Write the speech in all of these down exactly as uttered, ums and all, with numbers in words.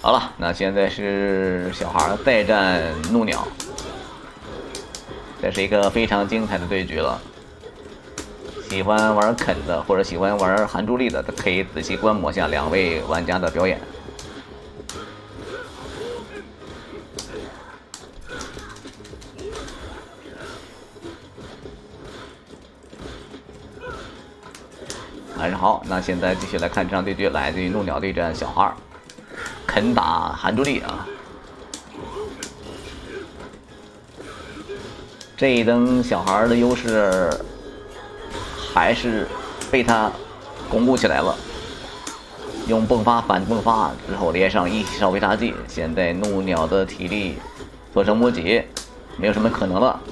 好了，那现在是小孩再战怒鸟，这是一个非常精彩的对局了。喜欢玩啃的或者喜欢玩含珠力的，可以仔细观摩下两位玩家的表演。还是好，那现在继续来看这场对决，来自于怒鸟对战小孩，啃打含珠力啊。这一灯小孩的优势还是被他巩固起来了，用迸发反迸发之后连上一烧维他技，现在怒鸟的体力所剩无几，没有什么可能了。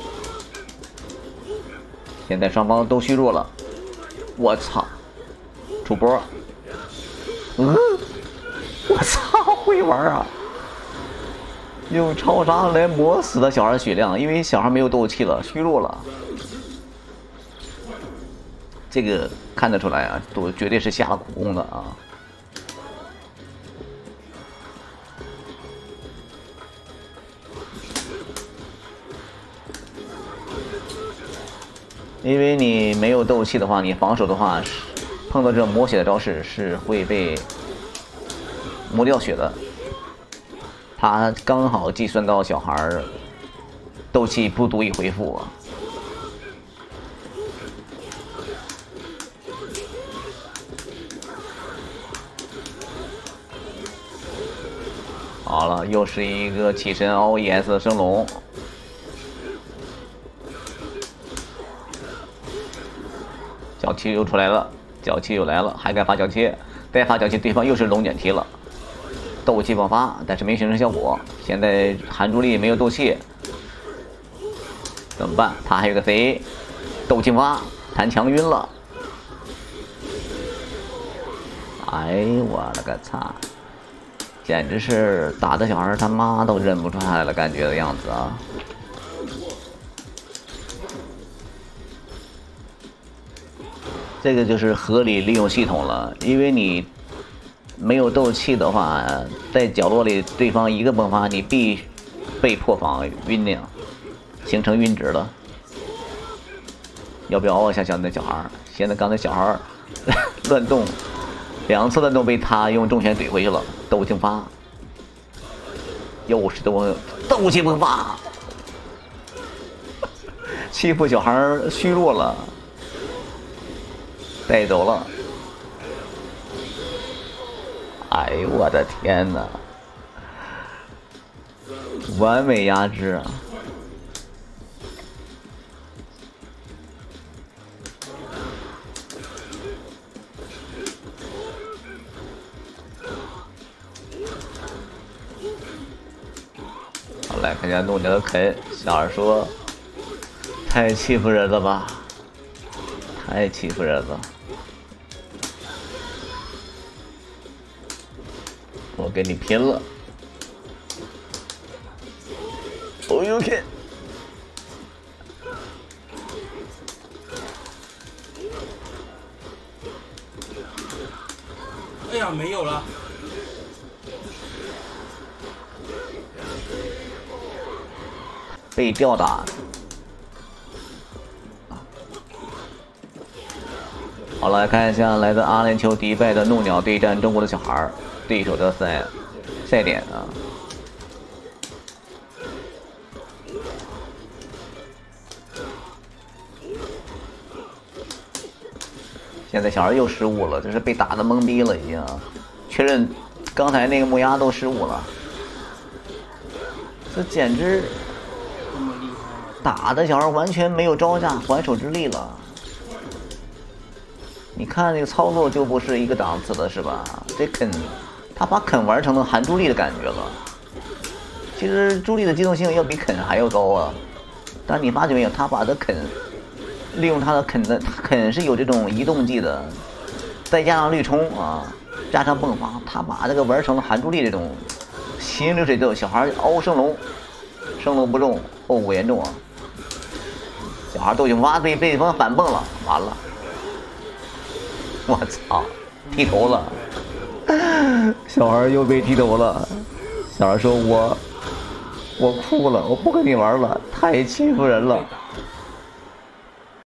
现在双方都虚弱了。我操！主播，嗯，我操，会玩啊！用超杀来磨死了小孩血量，因为小孩没有斗气了，虚弱了。这个看得出来啊，都绝对是下了苦功的啊。因为你没有斗气的话，你防守的话，碰到这种磨血的招式是会被磨掉血的。他刚好计算到小孩斗气不足以恢复啊。好了，又是一个起身 O E S 升龙。脚气又出来了，脚气又来了，还敢发脚气，再发脚气，对方又是龙卷踢了，斗气爆发，但是没形成效果。现在含珠力没有斗气，怎么办？他还有个 C， 斗气发，弹墙晕了。哎，我了个擦！简直是打的小孩他妈都认不出来了，感觉的样子啊！这个就是合理利用系统了，因为你没有斗气的话，在角落里对方一个迸发，你必被破防晕那样，形成晕值了。要不要熬一下小那小孩？现在刚才小孩乱动，两次乱动被他用重拳怼回去了，斗气发，又是斗斗气迸发，欺负小孩虚弱了。带走了！哎呦我的天哪！完美压制啊！好，来看一下怒鸟的啃，小二说：“太欺负人了吧！太欺负人了！”我跟你拼了！哦呦天！ 哎呀，没有了！ 被吊打。好，来看一下来自阿联酋迪拜的怒鸟对战中国的小孩，对手的赛赛点啊。现在小孩又失误了，这是被打的懵逼了已经。确认刚才那个木鸭都失误了，这简直打的小孩完全没有招架还手之力了。你看那个操作就不是一个档次的，是吧？这啃，他把啃玩成了含珠力的感觉了。其实珠力的机动性要比啃还要高啊，但你发觉没有，他把它啃，利用他的啃的啃是有这种移动技的，再加上绿冲啊，加上迸发，他把这个玩成了含珠力这种行流水斗。小孩凹升龙，升龙不中，后果严重啊！小孩都已经挖被被对方反蹦了，完了！我操，剃头了！ 小孩又被剃头了。小孩说：“我，我哭了，我不跟你玩了，太欺负人了。”